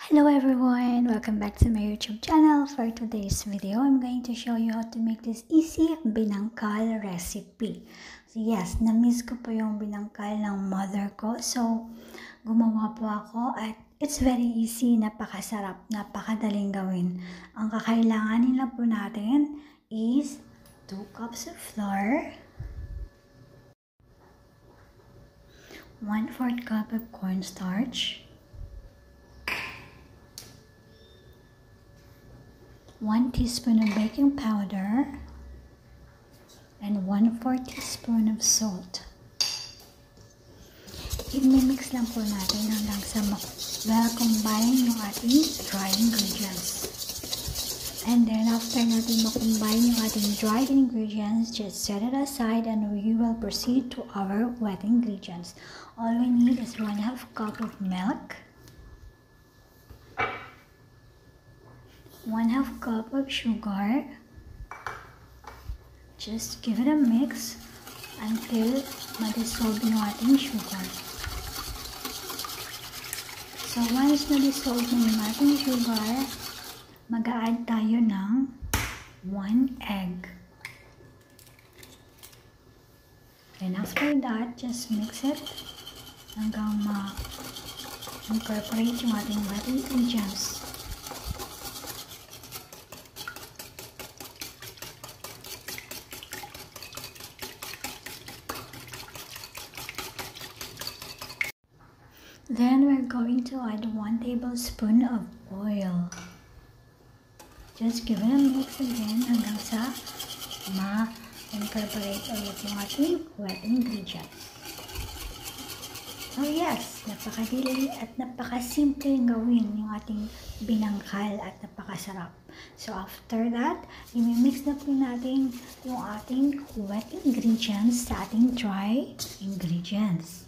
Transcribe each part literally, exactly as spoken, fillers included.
Hello everyone! Welcome back to my YouTube channel. For today's video, I'm going to show you how to make this easy binangkal recipe. So yes, na-miss ko po yung binangkal ng mother ko. So, gumawa po ako at it's very easy, napakasarap, napakadaling gawin. Ang kakailanganin lang po natin is two cups of flour, one fourth cup of cornstarch, one teaspoon of baking powder, and one fourth teaspoon of salt. I-mix lang po natin hanggang sa ma-combine yung ating dry ingredients. And then after natin ma-combine yung ating dry ingredients, just set it aside and we will proceed to our wet ingredients. All we need is one half cup of milk, one half cup of sugar. Just give it a mix until ma-dissolve yung ating sugar. So once na-dissolve na yung ating sugar, mag-a-add tayo ng one egg. And after that, just mix it hanggang ma-incorporate yung ating wet ingredients. Then we're going to add one tablespoon of oil. Just give it a mix again hanggang sa ma-incorporate ulit yung ating wet ingredients. So yes, napakadili at napakasimple gawin yung ating binangkal at napakasarap. So after that, i-mix na po natin yung ating wet ingredients sa ating dry ingredients.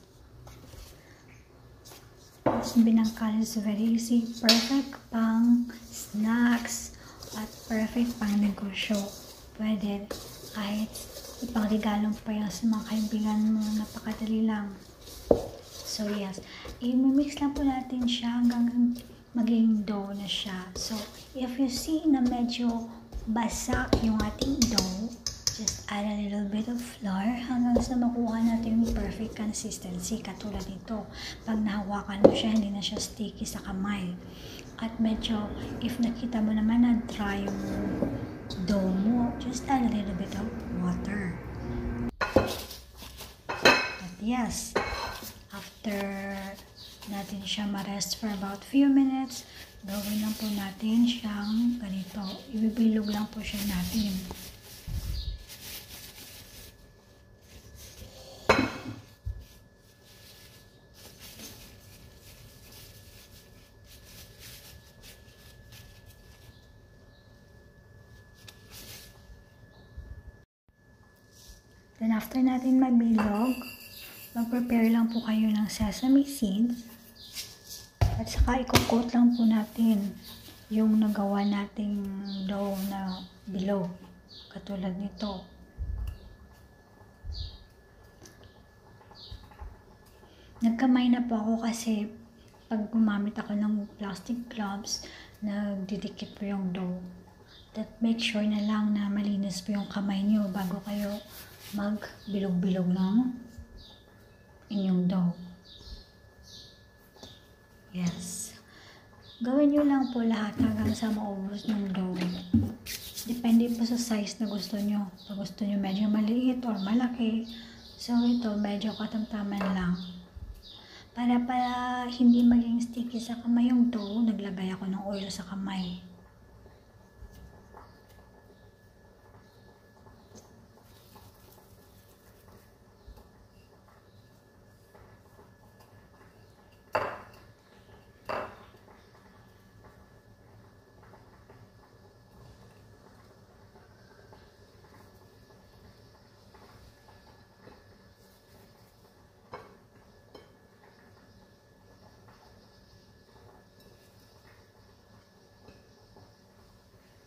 This binangkal is very easy, perfect pang snacks at perfect pang negosyo. Pwede kahit ipangregalo pa yan sa mga kaibigan mo, napakadali lang. So yes, i-mix lang po natin siya hanggang maging dough na siya. So if you see na medyo basa yung ating dough, just add a little bit of flour hanggang sa makuha natin yung perfect consistency katulad nito. Pag nahawakan mo siya, hindi na siya sticky sa kamay. At medyo, if nakita mo naman na dry yung dough mo, just add a little bit of water. At yes, after natin siya ma-rest for about few minutes, gawin lang po natin siyang ganito. Ibibilog lang po siya natin. Then after natin magbilog, mag-prepare lang po kayo ng sesame seeds. At saka i-coat lang po natin yung nagawa nating dough na bilog. Katulad nito. Nagkamay na po ako kasi pag gumamit ako ng plastic gloves, nagdidikit po yung dough. That make sure na lang na malinis po yung kamay niyo bago kayo magbilog-bilog ng inyong dough. Yes. Gawin nyo lang po lahat hanggang sa maubos ng dough. Depende po sa size na gusto nyo. Pag gusto nyo medyo maliit or malaki, so ito medyo katamtaman lang. Para para hindi maging sticky sa kamay yung dough, naglagay ako ng oil sa kamay.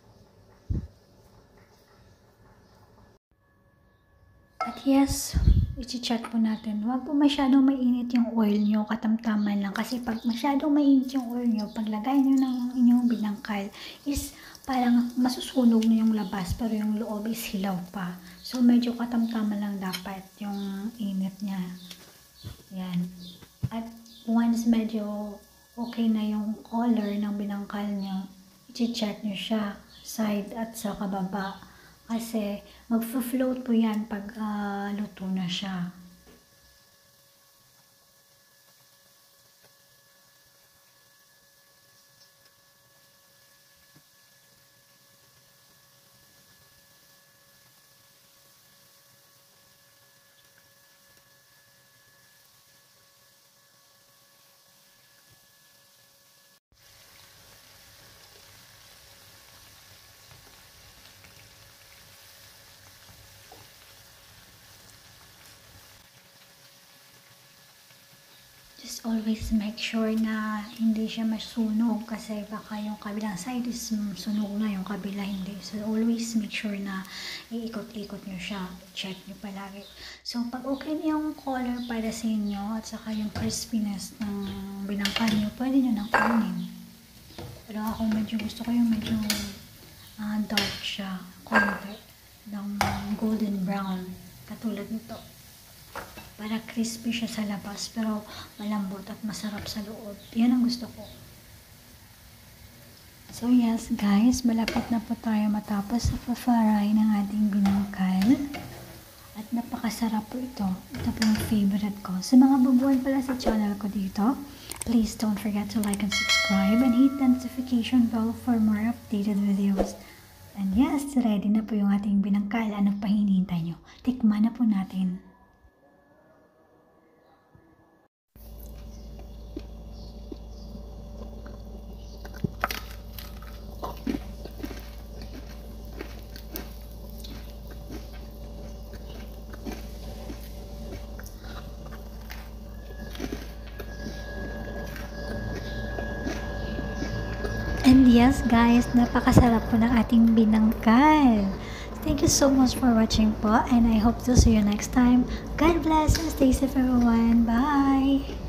At yes, i-check po natin. Huwag po masyadong mainit yung oil nyo, katamtaman lang. Kasi pag masyadong mainit yung oil nyo, paglagay nyo ng inyong binangkal, is parang masusunog na yung labas, pero yung loob is hilaw pa. So, medyo katamtaman lang dapat yung init niya. Yan. At once medyo okay na yung color ng binangkal nyo, i-check nyo siya, side at sa kababa. Kasi mag-float po yan pag uh, luto na siya. Just always make sure na hindi siya masunog kasi baka yung kabilang side is sunog na, yung kabila hindi. So always make sure na iikot-ikot nyo siya. Check nyo palagi. So pag okay na yung color para sa inyo at saka yung crispiness ng binangkal nyo, pwede nyo nang kunin. Pero ako medyo gusto ko yung medyo uh, dark siya. Konti. Ng golden brown. Katulad nito. Para crispy siya sa labas, pero malambot at masarap sa loob. Yan ang gusto ko. So yes guys, malapit na po tayo matapos sa pa-fry ng ating binangkal. At napakasarap po ito. Ito po yung favorite ko. Sa mga babuan pala sa channel ko dito, please don't forget to like and subscribe and hit the notification bell for more updated videos. And yes, ready na po yung ating binangkal. Ano pa hinihintay nyo? Tikman na po natin. And yes guys, napakasarap po ng ating binangkal. Thank you so much for watching po and I hope to see you next time. God bless and stay safe everyone. Bye!